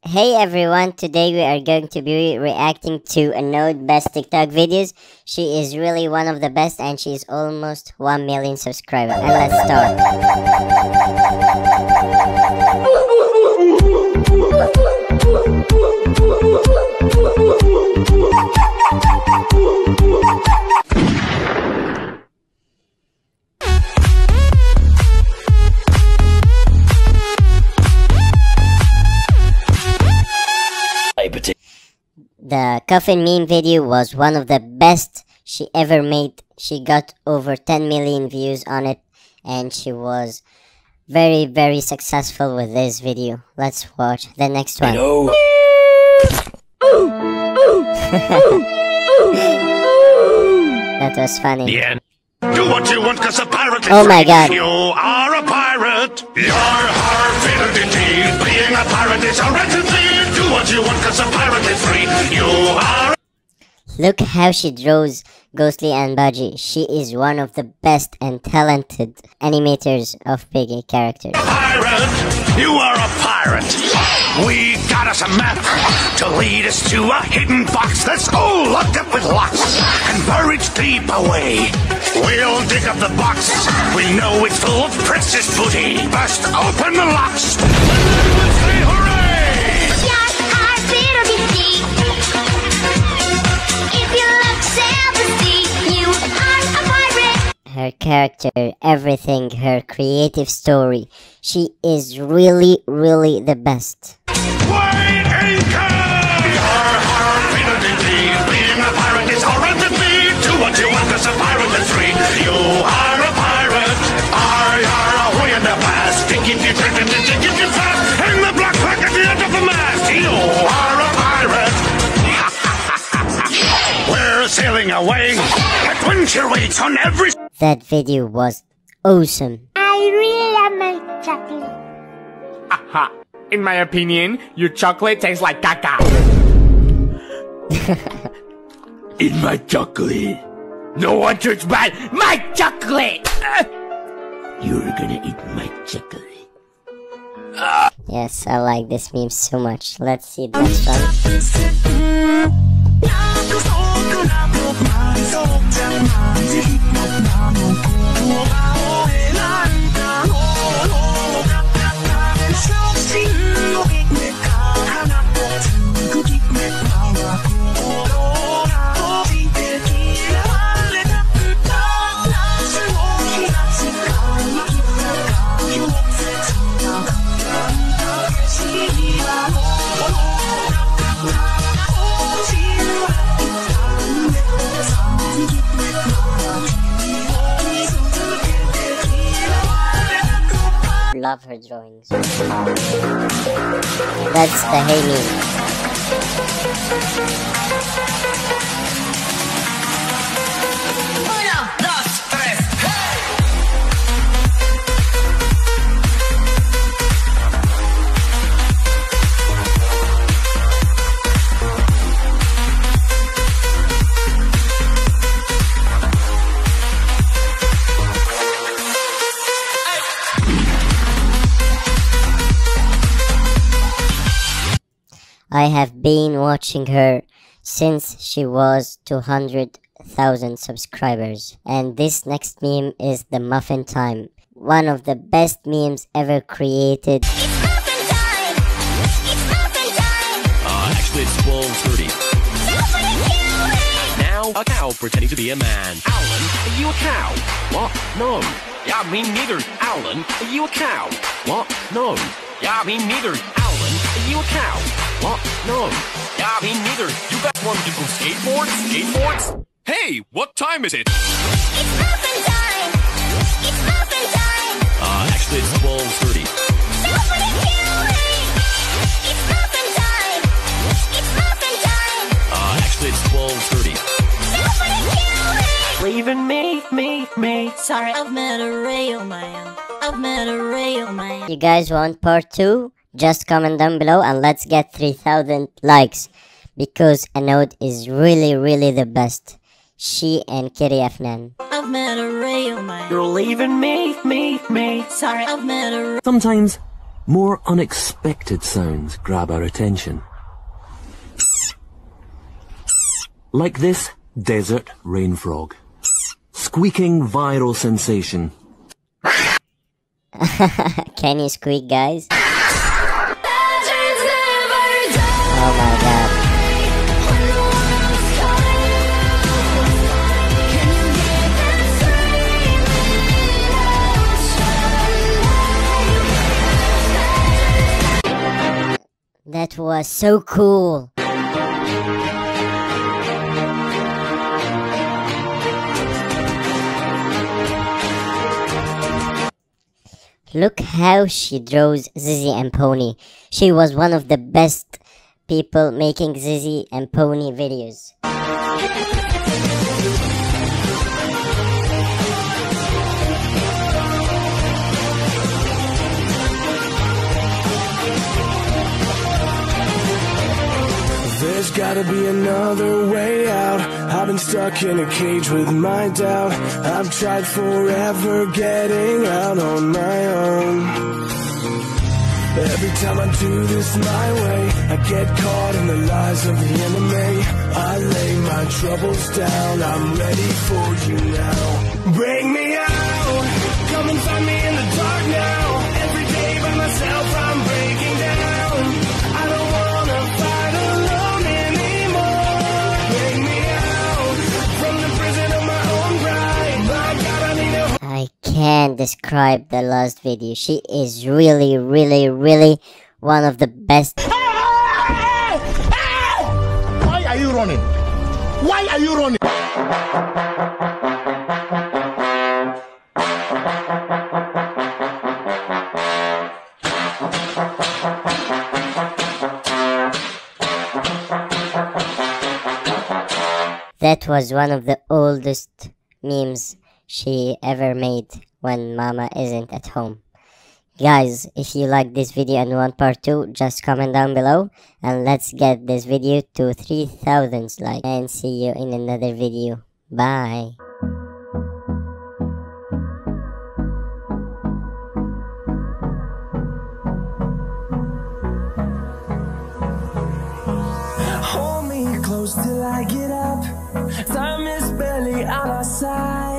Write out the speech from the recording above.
Hey everyone, today we are going to be reacting to Anode best TikTok videos. She is really one of the best and she is almost 1 million subscribers. And let's start. The coffin meme video was one of the best she ever made. She got over 10 million views on it and she was very successful with this video. Let's watch the next one. That was funny. Yeah. Do what you want, cause a pirate is Oh my free. god. You are a pirate. Your heart fidelity. Being a pirate is a rarity. Do what you want, cause a pirate is free. You are. Look how she draws Ghostly and Budgie. She is one of the best and talented animators of Piggy characters. Pirate. You are a pirate. We got us a map to lead us to a hidden box that's all locked up with locks and buried deep away. We'll dig up the box. We know it's full of precious booty. Bust open the locks. Let's say hooray! Your heart fidelity. If you love self-esteem, you are a pirate. Her character, everything, her creative story. She is really the best. White anchor! Your heart fidelity. Being a pirate is hard to be. Do what you want, cause a pirate is free. You are a pirate. Are way in the past. Think if you drink it, think if you fast. Hang the black flag at the end of the mast. You are a pirate. We're sailing away. Adventure waits on every. That video was awesome. I really love my chocolate. Aha! In my opinion, your chocolate tastes like caca. In my chocolate. No one touch my chocolate! You're gonna eat my chocolate. Yes, I like this meme so much. Let's see the next one. Love her drawings. That's the Hey meme. I have been watching her since she was 200,000 subscribers. And this next meme is the Muffin Time. One of the best memes ever created. It's muffin time. It's muffin time. Actually it's 12:30. Somebody kill me. Now, a cow pretending to be a man. Alan, are you a cow? What? No. Yeah, me neither. Alan, are you a cow? What? No. Yeah, me neither. Alan, are you a cow? What? No. Yeah, me neither. You guys want to go skateboard? Skateboards? Hey, what time is it? It's muffin time. It's muffin time. Actually it's 12:30. Somebody kill me. It's muffin time. It's muffin time. Actually it's 12:30. Somebody kill me. Leaving me. Sorry, I've met a real man. I've met a real man. You guys want part 2? Just comment down below and let's get 3,000 likes. Because Anode is really the best. She and Kitty Afnan. I've met a real man. You're leaving me. Sorry, I've met a. Sometimes more unexpected sounds grab our attention. Like this desert rain frog. Squeaking viral sensation. Can you squeak, guys? Oh my god. That was so cool. Look how she draws Zizzy and Pony. She was one of the best people making Zizzy and Pony videos. There's gotta be another way out. I've been stuck in a cage with my doubt. I've tried forever getting out on my own. Every time I do this my way, I get caught in the lies of the enemy. I lay my troubles down, I'm ready for you now. Bring me out, come and find me in the dark now. Every day by myself I'm breaking down. I don't wanna fight alone anymore. Bring me out from the prison of my own pride. My God, I need a I can't describe the last video. She is really one of the best. Why are you running? Why are you running? That was one of the oldest memes she ever made when Mama isn't at home. Guys, if you like this video and want part 2, just comment down below and let's get this video to 3,000 likes. And see you in another video. Bye. hold me close till I get up. Time is barely on our side.